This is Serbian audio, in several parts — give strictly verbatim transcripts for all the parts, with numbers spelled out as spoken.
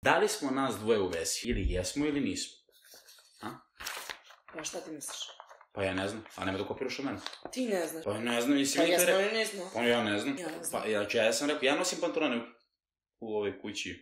Da li smo nas dvoje u vezi? Ili jesmo ili nismo? Pa šta ti misliš? Pa ja ne znam, a nema da kopiraš od mene. Ti ne znaš. Pa ja ne znam, nisi Pa mi to rekao. jesmo ili nismo? Pa ja ne znam. Ja ne znam. Pa ja, ja sam rekao, ja nosim pantalone u ovoj kući.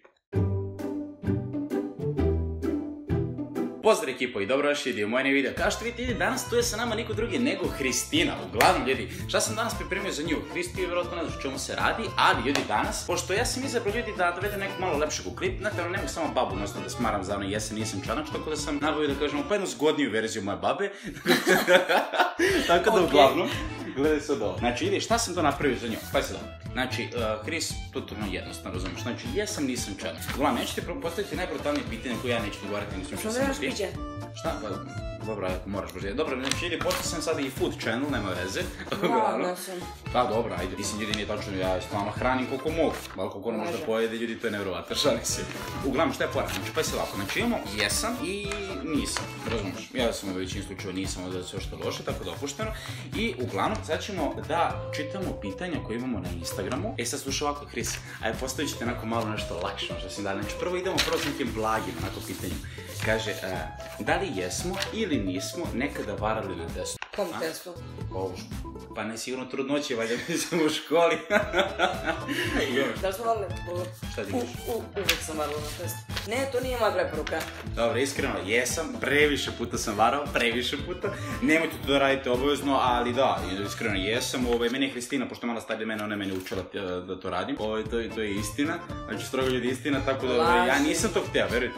Pozdrav ekipo i dobro došli u moj video. Kao što vidite, danas tu je sa nama niko drugi nego Hristina. Uglavnom, ljudi, šta sam danas pripremio za nju? Hristi je vjerojatno ne znaš o čemu se radi, ali ljudi danas, pošto ja sam izabrao ljudi da dovedem nekog malo lepšeg u klip, znate, ono ne mogu samo babu, odnosno da smaram za ono jesen nisam čanač, tako da sam nabavio da kažemo pa jednu zgodniju verziju moje babe. Tako da uglavnom, gledaj sad ovo. Znači, vidi, šta sam to napravio za nju? Pa je sad ovo. Znači, Hris, totalno jednostavno, razumiješ. Znači, jesam, nisam čanač. Uglavnom, ja ću ti postaviti najbrutalnije pitanje koje ja neću dogovarati, nisam što sam ti. Šta? Pa, dobro, ako moraš baš. Dobro, znači, ili pošto sam sada i food channel, nema veze. Uglavnom sam. Da, dobro, ajde, mislim, ljudi nije tačno, ja stvarno hranim koliko mogu. Malo koliko ono možda pojede, ljudi, to je nevjerovatno, šalim se. Uglavnom, šta je pora? Znači, pa se ovako, znači imamo jesam i nisam, razumiješ. Ja sam u većini slučaju nisam, ovdje sve što loše, tako da opušteno. I uglavnom, sad ćemo da čitamo pitanja koje imamo na Instagramu. E sad slušaj ovako, Hris, ajde postavit ćete onako malo nešto lakše, možda sam dali. Znači, prvo idemo prvo s nekim blagim, onako pitanjem. Kaže, da li jesmo ili nismo nekada varali na testu? Kom testu? Pa ne sigurno trudnoće, valjda mislim u školi. Da li smo varali? Šta ti kažeš? Uvijek sam varala na testu. Ne, to nije moja preporuka. Dobro, iskreno, jesam, previše puta sam varao, previše puta. Nemojte to da radite obavezno, ali da, iskreno jesam. Meni je Hristina, pošto je mala starija mene, ona je mene učila da to radim. To je istina, znači strogo ljudi istina, tako da ja nisam to hteo, verujte.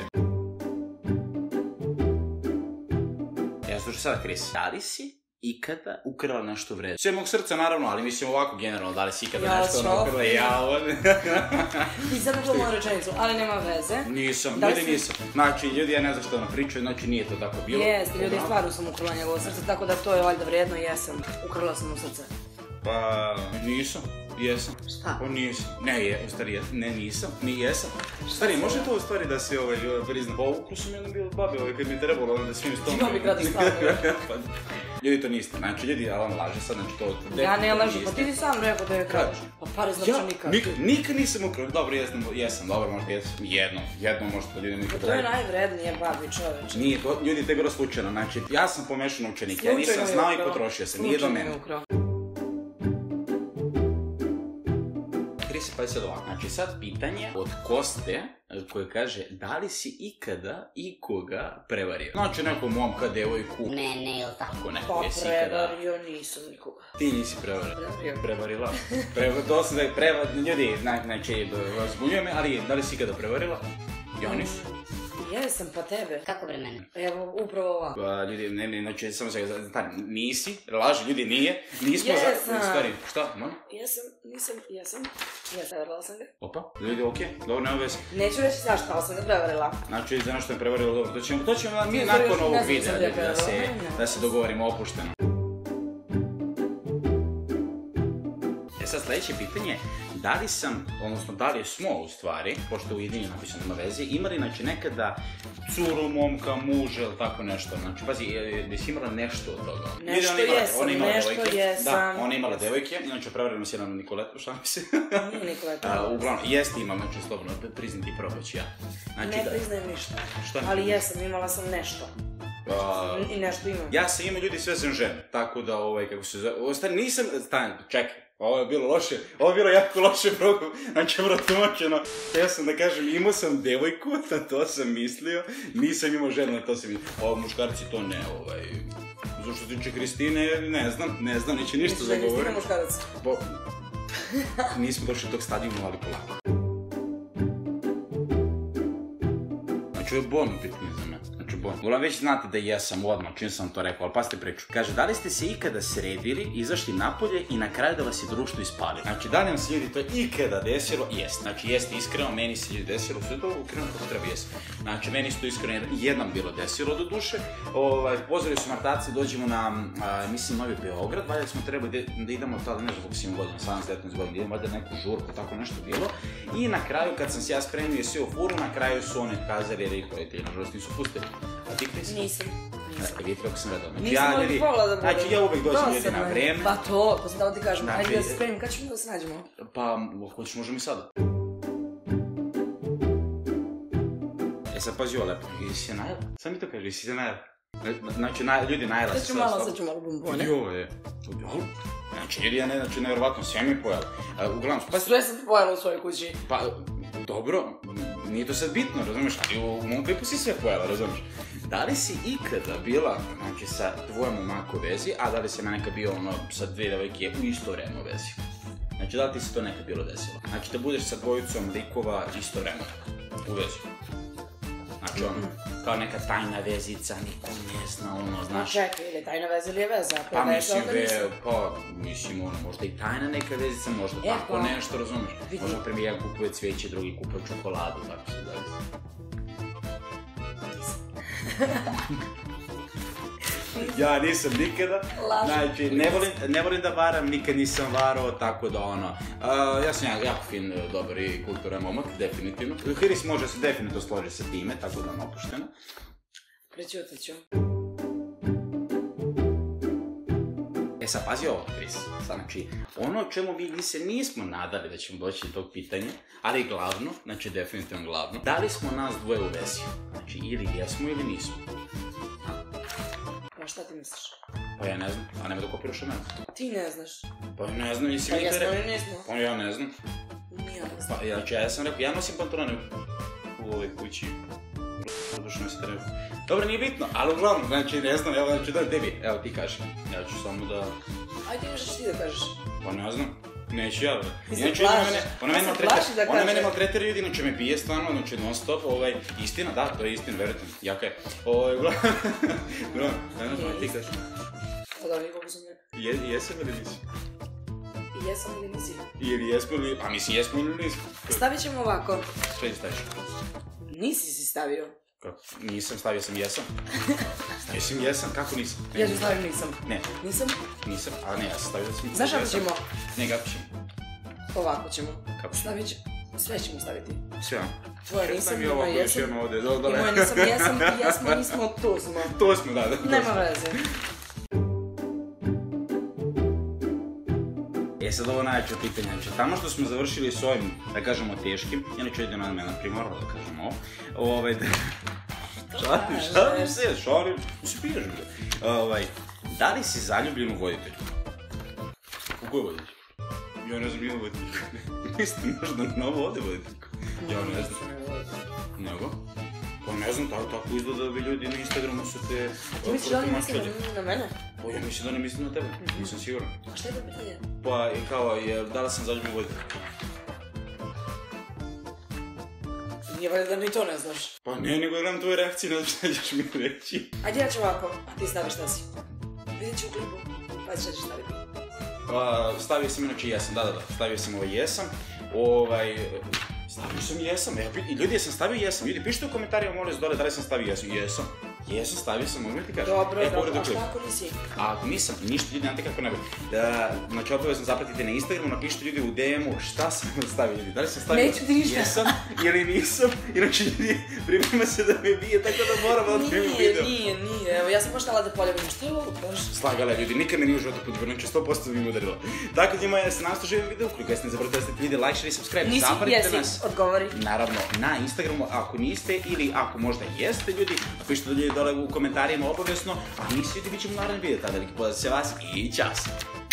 Slušaj sada, Hris, da li si ikada ukrala nešto vredno? Sve mog srca, naravno, ali mislim ovako generalno, da li si ikada nešto ukrala? Ja, ovo. Ti sad upravo moju rečenicu, ali nema veze. Nisam, ljudi nisam. Znači, ljudi, ja ne znam što ono pričaju, znači nije to tako bilo. Jeste, ljudi, stvarno sam ukrala njegovo srce, tako da to je valjda vredno, jesam. Ukrala sam mu srce. Pa, nisam. Jesam. Šta? Pa nisam. Ne, je, u stvari, ne, nisam, ni jesam. Stari, može to u stvari da si ovaj prizna? Pa ukru sam jedno bilo babi, ovaj, kad mi je trebalo, onda svim stom... Ima mi gradi stavno. Ljudi, to niste. Znači, ljudi, ali on laže sad, znači to... Ja ne lažem, pa ti ti sam rekao da je krađeš. Pa pare znači nikad. Nikad nisam ukrao. Dobro, jesam, dobro, možda jesam. Jedno, jedno možda to ljudi nikad... To je najvrednije, babi, čoveč. Nije, ljudi, to je bilo slučajno. Znači, ja sam pomešan učenik, ja nisam znao i potrošio se, nije do mene. Pa je sad ovako, znači sad pitanje od Koste koje kaže da li si ikada ikoga prevario? Znači nekom momka, devojku... Mene, ili tako? Pa prevario nisam nikoga. Ti nisi prevario? Prevarila? To sam da je prevar... Ljudi, znači, zbunjuje me, ali da li si ikada prevarila? Ja nisam. Jesam, pa tebe. Kako bre mene? Evo, upravo ovako. Pa ljudi, ne, ne, znači, samo se, stani, nisi, laži, ljudi, nije, nismo za... Jesam. Stari, šta, no? Jesam, nisam, jesam. Jesam, prevarila sam ga. Opa, ljudi, okej, dobro, nema veze. Neću reći zašto, ali sam ga prevarila. Znači, za nešto je prevarilo, dobro, to ćemo, to ćemo mi nakon ovog videa, da se dogovorimo opušteno. E sad, sledeće pitanje je, da li sam, odnosno da li smo u stvari, pošto u jedini napisano na vezi, imali znači nekada curu, momka, muža ili tako nešto, znači pazi, da si imala nešto od toga. Nešto jesam, nešto jesam. Da, ona je imala devojke, inače prevarili se jedan Nikoletu, šta mi se? Nije Nikoleta. Uglavnom, jeste imam, znači slobodno, priznati probaću ja. Ne priznajem ništa, ali jesam, imala sam nešto. I nešto imam. Ja sam imao ljudi sve sam žene, tako da ovaj, kako se zove, ostane, nisam, stani, čekaj. Ovo je bilo loše, ovo je bilo jako loše program, znači protumačeno. Ja sam da kažem, imao sam devojku, na to sam mislio, nisam imao ženu, na to sam mislio. Ovo muškarci to ne, ovaj... Zašto se tiče Kristine, ne znam, ne znam, neće ništa za govorim. Misliš da je Kristina muškarac? Nismo došli do tog stadijuma, ali polako. Znači, ovo je bolno pitanje za mene. Uglavnom već znate da jesam odmah, čim sam to rekao, ali pasite priču. Kaže, da li ste se ikada sredili, izašli napolje i na kraju da vas je društvo ispali? Znači, da li vam se ljudi to ikada desilo? Jest. Znači, jeste iskreno, meni se ljudi desilo, sve to ukreno kako treba jest. Znači, meni se to iskreno jednom bilo desilo do duše. Pozvali su Martaci, dođemo na, mislim, Novi Beograd, valjda smo trebali da idemo tada, ne znam koliko si imam godina, sedamnaest devetnaest godina, idemo valjda neku žurku, tako nešto bilo. I na kraju, kad sam se ja spremio sve u furu, na kraju su one kazali, jer ih roditelji, nažalost, nisu pustili. A ti Hris? Nisam. Vidite kako sam redao. Nisam ali pola da budem. Znači ja uvek dođem ljudi na vreme. Pa to, to sam da ti kažem. Ajde da se spremim, kad ćemo da se nađemo? Pa, hoćeš možemo i sada. E sad pazi ovo lepo, jesi se najela? Sad mi to kaže, jesi se najela? Znači, ljudi najela se sad ću malo, sad ću malo bombone. Vidi ovo je. Znači, ljudi, ja ne, znači, nevjerovatno, sve mi je pojela. Uglavnom, pa... Sve sam pojela u svojoj kući. Pa, dobro, nije to sad bitno, razumiješ, ali u mom klipu si sve pojela, razumiješ. Da li si ikada bila, znači, sa tvojom momako u vezi, a da li si nekad bio, ono, sa dvije devojke u isto vreme u vezi? Znači, da li ti se to nekad bilo desilo? Znači, da budeš sa dvojicom likova isto vreme u vezi. Znači, ono, kao neka tajna vezica, niko ne zna, ono, znaš... Čekaj, ili tajna veza ili je veza? Pa mislim, ve, pa, mislim, ono, možda i tajna neka vezica, možda tako nešto, razumiješ? Možda, primjer, jedan kupuje cvijeće, drugi kupuje čokoladu, tako se dali. Ja nisam nikada, znači, ne volim da varam, nikad nisam varao, tako da ono, ja sam jako fin, dobar i kulturan momak, definitivno. Hiris može se definitivno složiti sa time, tako da ono opušteno. Prećutat ću. E sad, pazi ovo, Hiris, znači, ono o čemu mi se nismo nadali da ćemo doći do tog pitanja, ali glavno, znači definitivno glavno, da li smo nas dvoje u vezi? Znači, ili jesmo ili nismo. Pa šta ti misliš? Pa ja ne znam, a nema da kopiraš od mene. Ti ne znaš. Pa ja ne znam, nisi mi nikad rekao. Pa jesmo ili nismo? Pa ja ne znam. Nije ne znam. Pa znači ja sam rekao, ja nosim pantalone u ovoj kući. Udušno mi se treba. Dobro, nije bitno, ali uglavnom, znači ne znam, evo znači dam tebi, evo ti kaži. Ja ću samo da... Ajde imaš ti da kažeš. Pa ne znam. Neću ja, bre. Ti se plašiš. Ona mene maltretira ljudi, znači me bije stvarno, znači non stop, ovaj, istina, da, to je istina, verujte mi, jaka je. Ovaj, uglavnom, uglavnom, ne znam, ti kaži. Pa da, nikako sam rekao. Jesam ili nisi? Jesam ili nisi? Ili jesmo ili, pa mislim jesmo ili nismo. Stavit ćemo ovako. Šta ti staviš? Nisi si stavio. Kako? Nisam, stavio sam jesam. Stavio sam jesam, kako nisam? Ja ću stavim nisam. Ne. Nisam? Nisam, ali ne, ja sam stavio da sam jesam. Znaš kako ćemo? Ne, kako ćemo? Ovako ćemo. Kako ćemo? Stavit ćemo. Sve ćemo staviti. Sve, a? Tvoje nisam, ima jesam. I moje nisam, jesam, i jesmo, nismo, tu smo. Tu smo, da, da. Nema veze. E sad ovo najveće pitanje, znači tamo što smo završili s ovim, da kažemo, teškim, ja neću jedino na mene primorala da kažem ovo, ovaj, da... Šalim, šalim se, šalim, se piješ, bre. Ovaj, da li si zaljubljen u voditelju? U koju voditelju? Ja ne znam jednu voditeljku. Mislim, možda na ovo ovdje voditeljku. Ja ne znam. Nego? Pa ne znam, tako izgleda da bi ljudi na Instagramu su te... Ti misliš da oni misle na mene? Pa ja mislim da oni misle na tebe, nisam siguran. A šta je to pitanje? Pa kao, da li sam zaljubljen u voditelju? Nije valjda da ni to ne znaš. Pa ne, nego gledam tvoje reakcije, ne znam šta ćeš mi reći. Ajde ja ću ovako, a ti staviš šta si. Vidjet ću u klipu, pa šta ćeš staviti. Stavio sam inače jesam, da, da, da, stavio sam ovaj jesam, ovaj, stavio sam jesam, ljudi ja sam stavio jesam, ljudi pišite u komentarima molim se dole da li sam stavio jesam, jesam, jesam, stavio sam, mogu ti kažem. Dobro, dobro, a šta ako nisi? A ako nisam, ništa ljudi, znate kako ne bi. Znači obavezno zapratite na Instagramu, napišite ljudi u de emu šta sam stavio ljudi, da li sam stavio jesam ili nisam, inače ljudi priprema se da me bije, tako da moram da otkrivim video. Nije, nije, nije, evo ja sam poštala da poljubim, što je ovo kaži? Slagala ljudi, nikad me nije u životu podljubila, znači sto posto bi mi udarila. Tako njima je se nasto živim video, ukoliko jeste ne zaboravite da ste video, like, share i subscribe, zapratite nas. Odgovori. Naravno, na Instagramu, ako niste ili ako možda jeste ljudi, napišite ljudi dole u komentarima obavezno, a mi svi bit ćemo u narednom videu, tada veliki pozdrav za vas i čas!